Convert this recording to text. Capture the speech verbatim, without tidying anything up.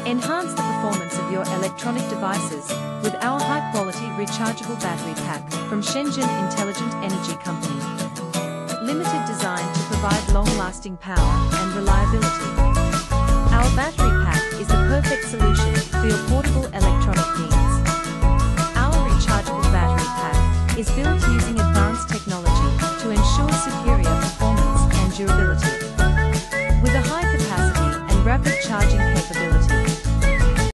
Enhance the performance of your electronic devices with our high-quality rechargeable battery pack from Shenzhen Intelligent Energy Company. Limited design to provide long-lasting power and reliability. Our battery pack is the perfect solution for your portable electronic